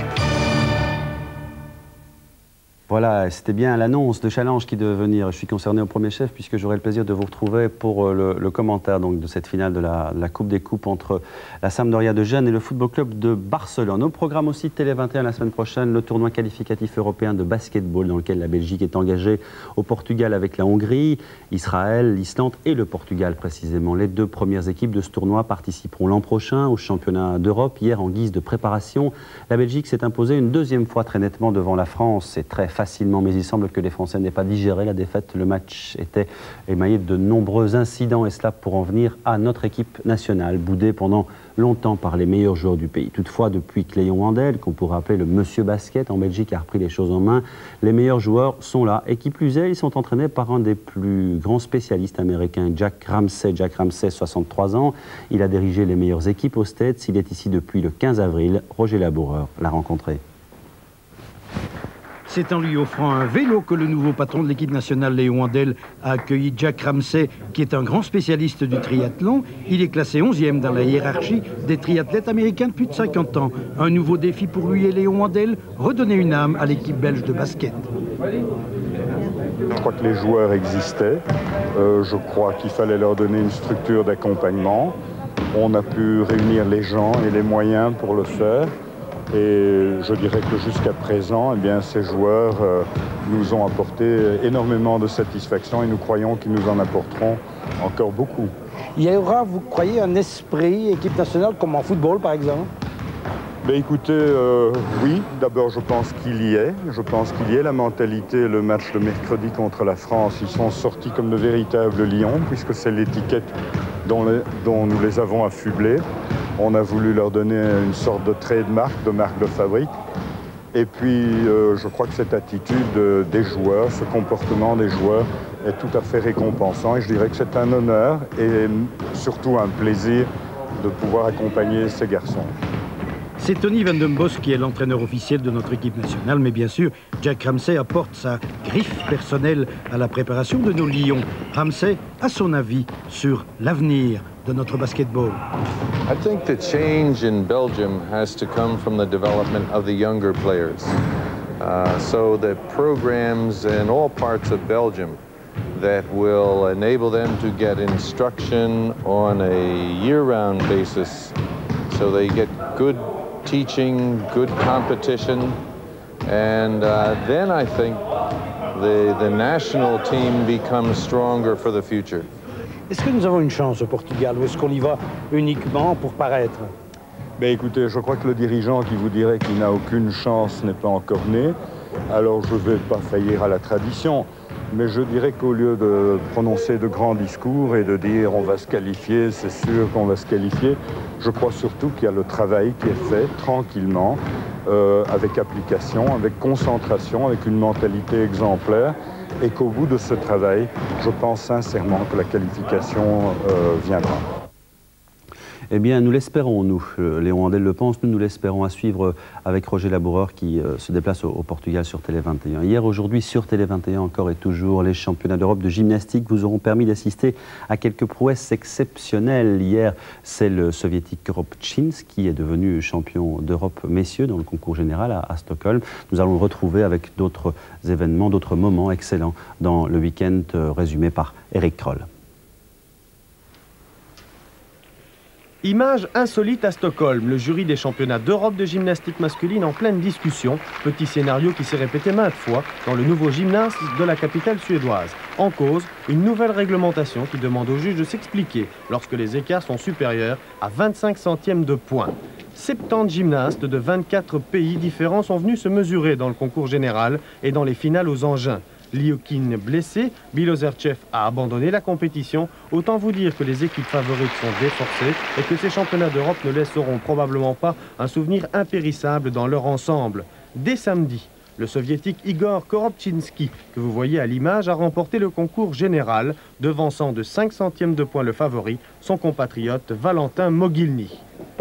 Voilà, c'était bien l'annonce de Challenge qui devait venir. Je suis concerné au premier chef puisque j'aurai le plaisir de vous retrouver pour le, le commentaire donc, de cette finale de la, de la Coupe des Coupes entre la Sampdoria de Gênes et le Football Club de Barcelone. Au programme aussi de Télé vingt et un la semaine prochaine, le tournoi qualificatif européen de basketball dans lequel la Belgique est engagée au Portugal avec la Hongrie, Israël, l'Islande et le Portugal précisément. Les deux premières équipes de ce tournoi participeront l'an prochain au championnat d'Europe. Hier, en guise de préparation, la Belgique s'est imposée une deuxième fois très nettement devant la France. C'est très facilement, mais il semble que les Français n'aient pas digéré la défaite. Le match était émaillé de nombreux incidents et cela pour en venir à notre équipe nationale, boudée pendant longtemps par les meilleurs joueurs du pays. Toutefois, depuis que Léon Wandel, qu'on pourrait appeler le Monsieur Basket en Belgique, a repris les choses en main, les meilleurs joueurs sont là. Et qui plus est, ils sont entraînés par un des plus grands spécialistes américains, Jack Ramsay. Jack Ramsay, soixante-trois ans. Il a dirigé les meilleures équipes aux States. Il est ici depuis le quinze avril. Roger Laboureur l'a rencontré. C'est en lui offrant un vélo que le nouveau patron de l'équipe nationale, Léon Wandel, a accueilli Jack Ramsay, qui est un grand spécialiste du triathlon. Il est classé onzième dans la hiérarchie des triathlètes américains de plus de cinquante ans. Un nouveau défi pour lui et Léon Wandel, redonner une âme à l'équipe belge de basket. Je crois que les joueurs existaient. Euh, je crois qu'il fallait leur donner une structure d'accompagnement. On a pu réunir les gens et les moyens pour le faire. Et je dirais que jusqu'à présent, eh bien, ces joueurs euh, nous ont apporté énormément de satisfaction et nous croyons qu'ils nous en apporteront encore beaucoup. Il y aura, vous croyez, un esprit équipe nationale comme en football, par exemple? Ben, écoutez, euh, oui, d'abord je pense qu'il y est. Je pense qu'il y est la mentalité. Le match de mercredi contre la France, ils sont sortis comme de véritables lions, puisque c'est l'étiquette dont, les, dont nous les avons affublés. On a voulu leur donner une sorte de trademark, de marque de fabrique. Et puis, euh, je crois que cette attitude euh, des joueurs, ce comportement des joueurs est tout à fait récompensant. Et je dirais que c'est un honneur et surtout un plaisir de pouvoir accompagner ces garçons. C'est Tony Van Den Bos qui est l'entraîneur officiel de notre équipe nationale, mais bien sûr, Jack Ramsay apporte sa griffe personnelle à la préparation de nos Lions. Ramsay a son avis sur l'avenir de notre basketball. I think the change in Belgium has to come from the development of the younger players. Uh, so the programs in all parts of Belgium that will enable them to get instruction on a year-round basis, so they get good teaching, good competition, and uh, then I think the, the national team becomes stronger for the future. Est-ce que nous avons une chance au Portugal ou est-ce qu'on y va uniquement pour paraître? Ben écoutez, je crois que le dirigeant qui vous dirait qu'il n'a aucune chance n'est pas encore né. Alors je ne vais pas faillir à la tradition, mais je dirais qu'au lieu de prononcer de grands discours et de dire on va se qualifier, c'est sûr qu'on va se qualifier, je crois surtout qu'il y a le travail qui est fait tranquillement, euh, avec application, avec concentration, avec une mentalité exemplaire, et qu'au bout de ce travail, je pense sincèrement que la qualification euh, viendra. Eh bien, nous l'espérons, nous. Léon Andel le pense, nous, nous l'espérons, à suivre avec Roger Laboureur qui euh, se déplace au, au Portugal sur Télé vingt et un. Hier, aujourd'hui, sur Télé vingt et un, encore et toujours, les championnats d'Europe de gymnastique vous auront permis d'assister à quelques prouesses exceptionnelles. Hier, c'est le soviétique Koropchins qui est devenu champion d'Europe messieurs dans le concours général à, à Stockholm. Nous allons le retrouver avec d'autres événements, d'autres moments excellents dans le week-end euh, résumé par Eric Kroll. Image insolite à Stockholm, le jury des championnats d'Europe de gymnastique masculine en pleine discussion. Petit scénario qui s'est répété maintes fois dans le nouveau gymnase de la capitale suédoise. En cause, une nouvelle réglementation qui demande aux juges de s'expliquer lorsque les écarts sont supérieurs à vingt-cinq centièmes de point. soixante-dix gymnastes de vingt-quatre pays différents sont venus se mesurer dans le concours général et dans les finales aux engins. Liukin blessé, Bilozerchev a abandonné la compétition. Autant vous dire que les équipes favorites sont déforcées et que ces championnats d'Europe ne laisseront probablement pas un souvenir impérissable dans leur ensemble. Dès samedi, le soviétique Igor Koropchinsky, que vous voyez à l'image, a remporté le concours général, devançant de cinq centièmes de point le favori, son compatriote Valentin Mogilny.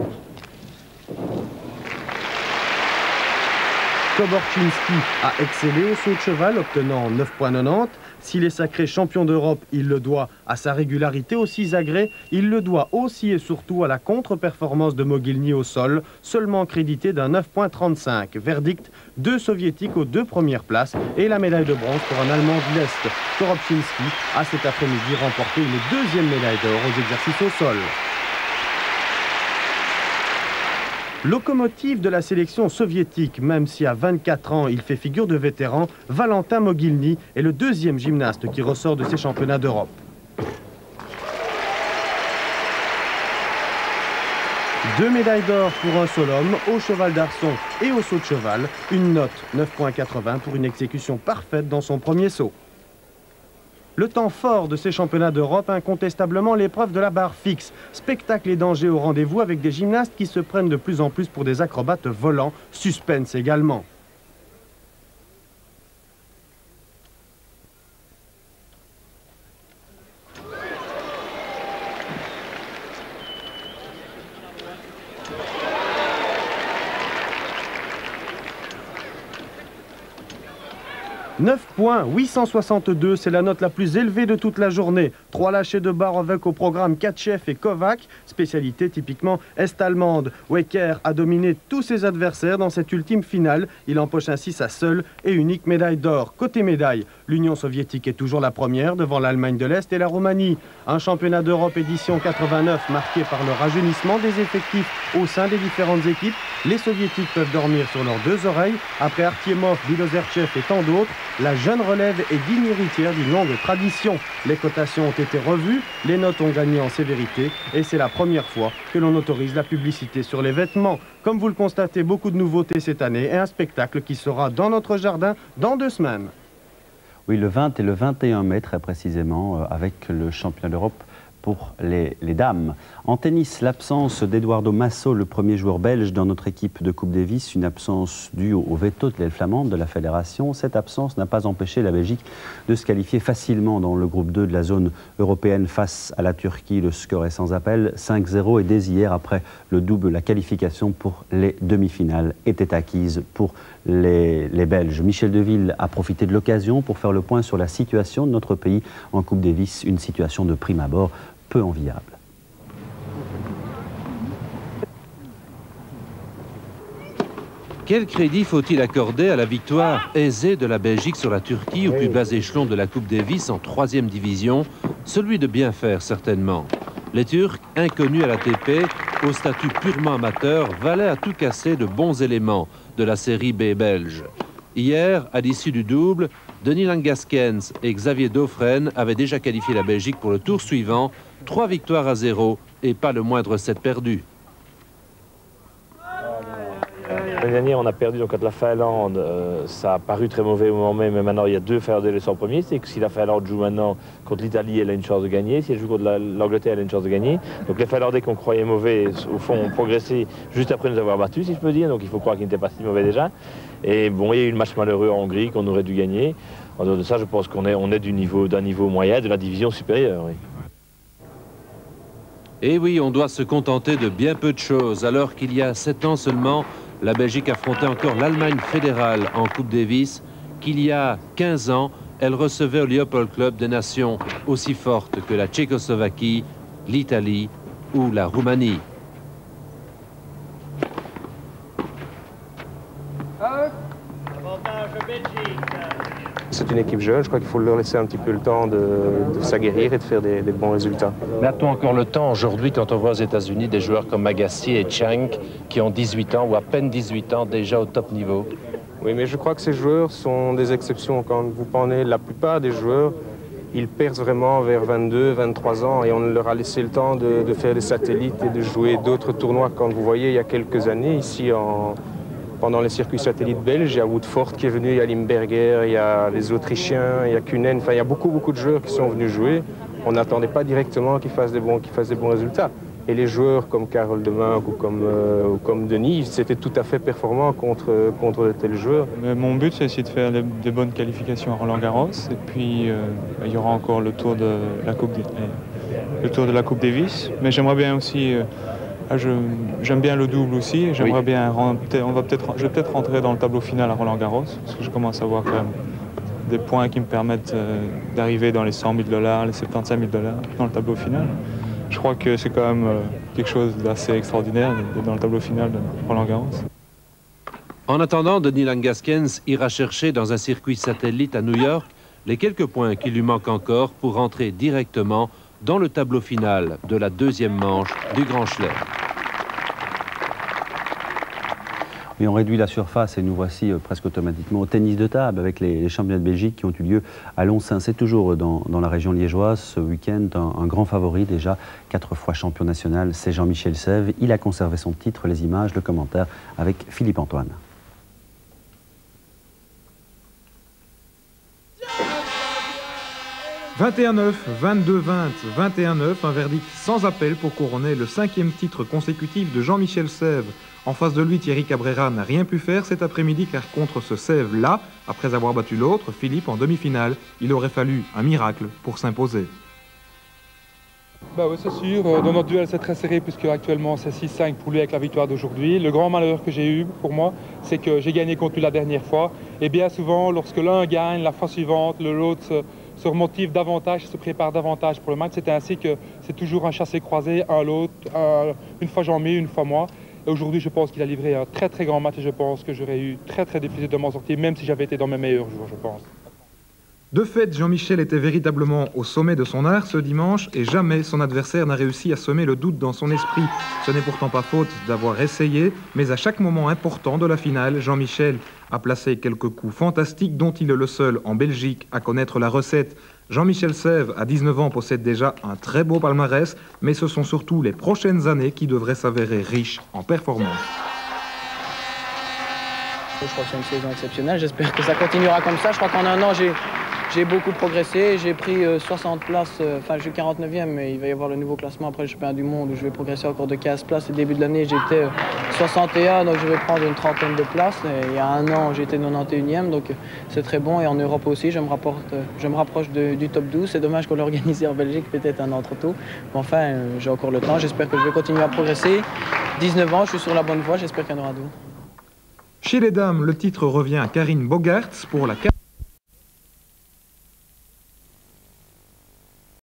Koborczynski a excellé au saut de cheval, obtenant neuf virgule quatre-vingt-dix. S'il est sacré champion d'Europe, il le doit à sa régularité au six agrès. Il le doit aussi et surtout à la contre-performance de Mogilny au sol, seulement crédité d'un neuf virgule trente-cinq. Verdict, deux soviétiques aux deux premières places et la médaille de bronze pour un Allemand de l'Est. Koropczynski a cet après-midi remporté une deuxième médaille d'or aux exercices au sol. Locomotive de la sélection soviétique, même si à vingt-quatre ans il fait figure de vétéran, Valentin Mogilny est le deuxième gymnaste qui ressort de ces championnats d'Europe. Deux médailles d'or pour un seul homme, au cheval d'arçon et au saut de cheval. Une note neuf virgule quatre-vingts pour une exécution parfaite dans son premier saut. Le temps fort de ces championnats d'Europe, incontestablement l'épreuve de la barre fixe. Spectacle et danger au rendez-vous avec des gymnastes qui se prennent de plus en plus pour des acrobates volants. Suspense également. neuf virgule huit cent soixante-deux, c'est la note la plus élevée de toute la journée. Trois lâchers de barre avec au programme Katchev et Kovac, spécialité typiquement est-allemande. Wecker a dominé tous ses adversaires dans cette ultime finale. Il empoche ainsi sa seule et unique médaille d'or. Côté médaille, l'Union soviétique est toujours la première devant l'Allemagne de l'Est et la Roumanie. Un championnat d'Europe édition quatre-vingt-neuf marqué par le rajeunissement des effectifs au sein des différentes équipes. Les soviétiques peuvent dormir sur leurs deux oreilles. Après Artiemov, Bilozerchev et tant d'autres, la jeune relève est digne héritière d'une longue tradition. Les cotations ont été revues, les notes ont gagné en sévérité et c'est la première fois que l'on autorise la publicité sur les vêtements. Comme vous le constatez, beaucoup de nouveautés cette année et un spectacle qui sera dans notre jardin dans deux semaines. Oui, le vingt et le vingt et un mai très précisément, avec le championnat d'Europe pour les, les dames. En tennis, l'absence d'Eduardo Masso, le premier joueur belge dans notre équipe de Coupe Davis, une absence due au, au veto de l'aile flamande de la fédération. Cette absence n'a pas empêché la Belgique de se qualifier facilement dans le groupe deux de la zone européenne face à la Turquie. Le score est sans appel, cinq zéro, et dès hier, après le double, la qualification pour les demi-finales était acquise pour les, les Belges. Michel Deville a profité de l'occasion pour faire le point sur la situation de notre pays en Coupe Davis, une situation de prime abord peu enviable. Quel crédit faut-il accorder à la victoire aisée de la Belgique sur la Turquie au plus bas échelon de la Coupe Davis en troisième division? Celui de bien faire, certainement. Les Turcs, inconnus à l'A T P, au statut purement amateur, valaient à tout casser de bons éléments de la série B belge. Hier, à l'issue du double, Denis Langaskens et Xavier Dauphren avaient déjà qualifié la Belgique pour le tour suivant. Trois victoires à zéro et pas le moindre set perdu. L'année dernière, on a perdu donc, contre la Finlande. Euh, ça a paru très mauvais au moment même, mais maintenant, il y a deux Finlandais les cent premiers. C'est que si la Finlande joue maintenant contre l'Italie, elle a une chance de gagner. Si elle joue contre l'Angleterre, elle a une chance de gagner. Donc les Finlandais qu'on croyait mauvais, au fond, ont progressé juste après nous avoir battus, si je peux dire. Donc il faut croire qu'ils n'étaient pas si mauvais déjà. Et bon, il y a eu le match malheureux en Hongrie qu'on aurait dû gagner. En dehors de ça, je pense qu'on est, on est du niveau, d'un niveau moyen, de la division supérieure. Oui. Et oui, on doit se contenter de bien peu de choses, alors qu'il y a sept ans seulement, la Belgique affrontait encore l'Allemagne fédérale en Coupe Davis, qu'il y a quinze ans, elle recevait au Leopold Club des nations aussi fortes que la Tchécoslovaquie, l'Italie ou la Roumanie. C'est une équipe jeune, je crois qu'il faut leur laisser un petit peu le temps de, de s'aguerrir et de faire des, des bons résultats. Mais a-t-on encore le temps aujourd'hui, quand on voit aux États-Unis des joueurs comme Agassi et Chang qui ont dix-huit ans ou à peine dix-huit ans déjà au top niveau? Oui, mais je crois que ces joueurs sont des exceptions. Quand vous prenez la plupart des joueurs, ils percent vraiment vers vingt-deux, vingt-trois ans et on leur a laissé le temps de, de faire des satellites et de jouer d'autres tournois. Quand vous voyez, il y a quelques années, ici en... Pendant les circuits satellites belges, il y a Woodford qui est venu, il y a Limberger, il y a les Autrichiens, il y a Kunen. Enfin, il y a beaucoup, beaucoup de joueurs qui sont venus jouer. On n'attendait pas directement qu'ils fassent des bons, qu'ils fassent des bons résultats. Et les joueurs comme Karel Demunck ou comme, euh, ou comme Denis, c'était tout à fait performant contre, contre de tels joueurs. Mais mon but, c'est essayer de faire des, des bonnes qualifications à Roland-Garros. Et puis, euh, il y aura encore le tour de la Coupe, des, le tour de la Coupe Davis. Mais j'aimerais bien aussi... Euh, J'aime bien le double aussi. J'aimerais oui. bien, on va peut-être, je vais peut-être rentrer dans le tableau final à Roland-Garros parce que je commence à avoir quand même des points qui me permettent euh, d'arriver dans les cent mille dollars, les soixante-quinze mille dollars dans le tableau final. Je crois que c'est quand même euh, quelque chose d'assez extraordinaire d'être dans le tableau final de Roland-Garros. En attendant, Denis Langaskens ira chercher dans un circuit satellite à New York les quelques points qui lui manquent encore pour rentrer directement dans le tableau final de la deuxième manche du Grand Chelem. Et on réduit la surface et nous voici euh, presque automatiquement au tennis de table avec les, les championnats de Belgique qui ont eu lieu à Lons-Saint. C'est toujours dans, dans la région liégeoise. Ce week-end, un, un grand favori déjà, quatre fois champion national, c'est Jean-Michel Sèvres. Il a conservé son titre, les images, le commentaire avec Philippe Antoine. vingt et un neuf, vingt-deux vingt, vingt et un neuf, un verdict sans appel pour couronner le cinquième titre consécutif de Jean-Michel Sèvres. En face de lui, Thierry Cabrera n'a rien pu faire cet après-midi car contre ce Sèvres-là, après avoir battu l'autre, Philippe, en demi-finale, il aurait fallu un miracle pour s'imposer. Bah oui, c'est sûr. Dans notre duel, c'est très serré puisque actuellement c'est six cinq pour lui avec la victoire d'aujourd'hui. Le grand malheur que j'ai eu pour moi, c'est que j'ai gagné contre lui la dernière fois. Et bien souvent, lorsque l'un gagne, la fois suivante, l'autre se, se remotive davantage, se prépare davantage pour le match. C'était ainsi que c'est toujours un chassé-croisé, un l'autre. Un, une fois j'en mets, une fois moi. Et aujourd'hui, je pense qu'il a livré un très très grand match et je pense que j'aurais eu très très difficile de m'en sortir, même si j'avais été dans mes meilleurs jours, je pense. De fait, Jean-Michel était véritablement au sommet de son art ce dimanche et jamais son adversaire n'a réussi à semer le doute dans son esprit. Ce n'est pourtant pas faute d'avoir essayé, mais à chaque moment important de la finale, Jean-Michel a placé quelques coups fantastiques dont il est le seul en Belgique à connaître la recette. Jean-Michel Sèvres, à dix-neuf ans, possède déjà un très beau palmarès, mais ce sont surtout les prochaines années qui devraient s'avérer riches en performances. Je crois que c'est une saison exceptionnelle, j'espère que ça continuera comme ça. Je crois qu'en un an, j'ai j'ai beaucoup progressé. J'ai pris euh, soixante places, euh, enfin je suis quarante-neuvième, mais il va y avoir le nouveau classement après le championnat du monde où je vais progresser encore de quinze places. Au début de l'année, j'étais euh, soixante et un, donc je vais prendre une trentaine de places. Et il y a un an, j'étais quatre-vingt-onze e, donc euh, c'est très bon. Et en Europe aussi, je me, rapporte, euh, je me rapproche de, du top douze. C'est dommage qu'on l'ait organisé en Belgique, peut-être un an trop tôt. Mais enfin, euh, j'ai encore le temps. J'espère que je vais continuer à progresser. dix-neuf ans, je suis sur la bonne voie. J'espère qu'il y en aura d'autres. Chez les dames, le titre revient à Karine Bogaerts pour la